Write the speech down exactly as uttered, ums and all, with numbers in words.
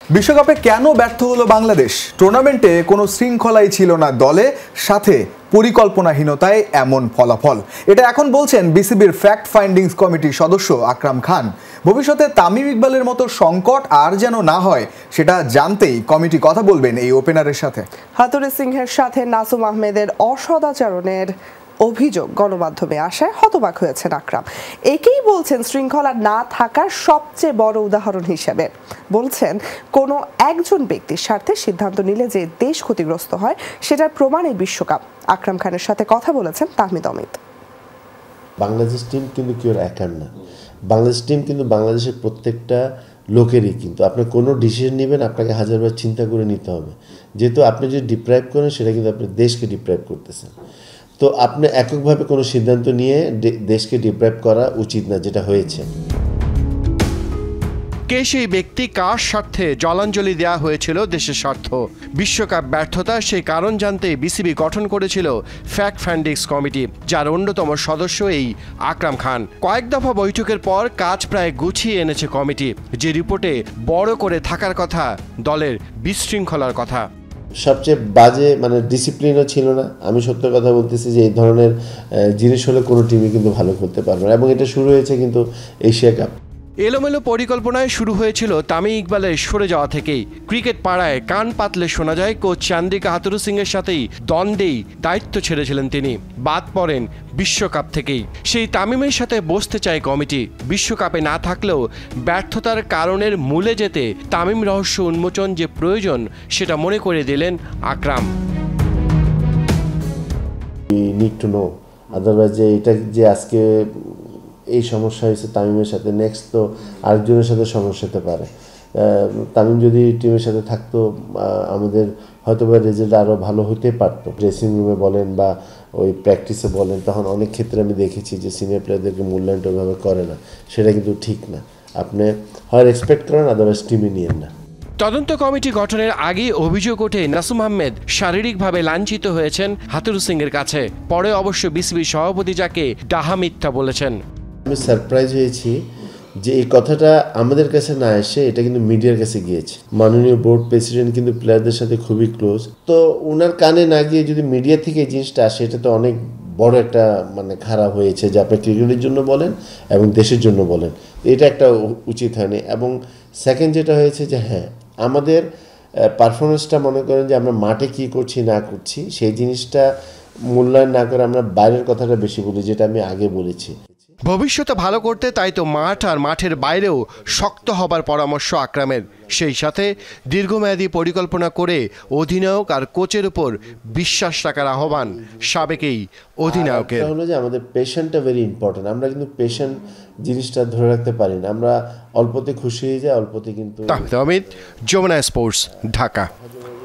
বিশ্বকাপে কেন ব্যর্থ হলো বাংলাদেশ? টুর্নামেন্টে কোনো শৃঙ্খলাই ছিল না দলে, সাথে পরিকল্পনাহীনতায় এমন ফলাফল। এটা এখন বলছেন বিসিবির ফ্যাক্ট ফাইন্ডিংস কমিটির সদস্য আকরাম খান। ভবিষ্যতে তামিম ইকবালের মতো সংকট আর যেন না হয় সেটা জানতেই কমিটি কথা বলবেন এই ওপেনারের সাথে। হাতুড়ি সিংহের সাথে নাসুম আহমেদের অসদাচরণের অভিযোগ গণমাধ্যমে আসায় হতবাক হয়েছেন আকরাম। একেই বলছেন শৃঙ্খলা না থাকার সবচেয়ে বড় উদাহরণ হিসেবে। বলছেন কোনো একজন ব্যক্তির স্বার্থে সিদ্ধান্ত নিলে যে দেশ ক্ষতিগ্রস্ত হয় সেটার প্রমাণ এই বিশ্বকাপ। আকরাম খানের সাথে কথা বলেছেন তাহমিদ অমিত। বাংলাদেশ টিম কিন্তু কেউ একার না, বাংলাদেশ টিম কিন্তু বাংলাদেশের প্রত্যেকটা লোকেরই। কিন্তু আপনি কোনো ডিসিশন নেবেন আপনাকে হাজারবার চিন্তা করে নিতে হবে, যেহেতু আপনি যদি ডিপ্রাইভ করেন সেটা কিন্তু আপনি দেশকে ডিপ্রাইভ করতেছেন। তো আপনি এককভাবে কোনো সিদ্ধান্ত নিয়ে দেশকে ডিপ্রাইভ করা উচিত না, যেটা হয়েছে। কে সেই ব্যক্তি, কার স্বার্থে জলাঞ্জলি দেওয়া হয়েছিল দেশের স্বার্থ? বিশ্বকাপ ব্যর্থতা সেই কারণ জানতে বিসিবি গঠন করেছিল ফ্যাক্ট ফাইন্ডিংস কমিটি, যার অন্যতম সদস্য এই আকরাম খান। কয়েক দফা বৈঠকের পর কাজ প্রায় গুছিয়ে এনেছে কমিটি, যে রিপোর্টে বড় করে থাকার কথা দলের বিশৃঙ্খলার কথা। সবচেয়ে বাজে মানে ডিসিপ্লিনও ছিল না। আমি সত্য কথা বলতেছি যে এই ধরনের জিনিস হলে কোনো টিমই কিন্তু ভালো করতে পারবে না, এবং এটা শুরু হয়েছে কিন্তু এশিয়া কাপ। এলোমেলো পরিকল্পনায় শুরু হয়েছিল তামিম ইকবালের সরে যাওয়া থেকেই। ক্রিকেট পাড়ায় কান পাতলে শোনা যায় কোচ চান্দিকা হাতুরু সিংয়ের সাথেই দ্বন্দ্বেই দায়িত্ব ছেড়েছিলেন তিনি। বাদ পড়েন বিশ্বকাপ থেকেই। সেই তামিমের সাথে বসতে চায় কমিটি। বিশ্বকাপে না থাকলেও ব্যর্থতার কারণের মূলে যেতে তামিম রহস্য উন্মোচন যে প্রয়োজন সেটা মনে করে দিলেন Akram. Need to know, otherwise যে এটা যে আজকে এই সমস্যা হয়েছে তামিমের সাথে, নেক্সট তো আরেকজনের সাথে সমস্যা হতে পারে। তামিম যদি টিমের সাথে থাকতো আমাদের হয়তো বা রেজাল্ট আরও ভালো হতে পারতো। ড্রেসিং রুমে বলেন বা ওই প্র্যাকটিসে বলেন, তখন অনেক ক্ষেত্রে আমি দেখেছি যে সিনিয়র প্লেয়ারদেরকে মূল্যায়নটা ওইভাবে করে না। সেটা কিন্তু ঠিক না। আপনি হয় রেসপেক্ট করেন, আদারওয়াইজ টিমে নিয়েন না। তদন্ত কমিটি গঠনের আগেই অভিযোগ ওঠে নাসুম আহমেদ শারীরিকভাবে লাঞ্ছিত হয়েছেন হাতুরু সিংয়ের কাছে। পরে অবশ্য বিসিবি সভাপতি যাকে ডাহা মিথ্যা বলেছেন। আমি সারপ্রাইজ হয়েছি যে এই কথাটা আমাদের কাছে না এসে এটা কিন্তু মিডিয়ার কাছে গিয়েছে। মাননীয় বোর্ড প্রেসিডেন্ট কিন্তু প্লেয়ারদের সাথে খুবই ক্লোজ, তো ওনার কানে না গিয়ে যদি মিডিয়া থেকে এই জিনিসটা আসে, এটা তো অনেক বড় একটা মানে খারাপ হয়েছে, যে আপনি ক্রিকেটের জন্য বলেন এবং দেশের জন্য বলেন, এটা একটা উচিত হয়নি। এবং সেকেন্ড যেটা হয়েছে যে হ্যাঁ, আমাদের পারফরমেন্সটা মনে করেন যে আমরা মাঠে কী করছি না করছি সেই জিনিসটা মূল্যায়ন না করে আমরা বাইরের কথাটা বেশি বলি, যেটা আমি আগে বলেছি। ভবিষ্যতে ভালো করতে তাই তো মাঠ আর মাঠের বাইরেও শক্ত হবার পরামর্শ আকরামের। সেই সাথে দীর্ঘমেয়াদী পরিকল্পনা করে অধিনায়ক আর কোচের উপর বিশ্বাস রাখার আহ্বান সাবেক এই অধিনায়কের। হলো যে আমাদের পেশেন্টটা ভেরি ইম্পর্টেন্ট। আমরা কিন্তু পেশেন্ট জিনিসটা ধরে রাখতে পারি না, আমরা অল্পতে খুশি হয়ে যাই, অল্পতে কিন্তু। তাহমিদ অমিত, যমুনা স্পোর্টস, ঢাকা।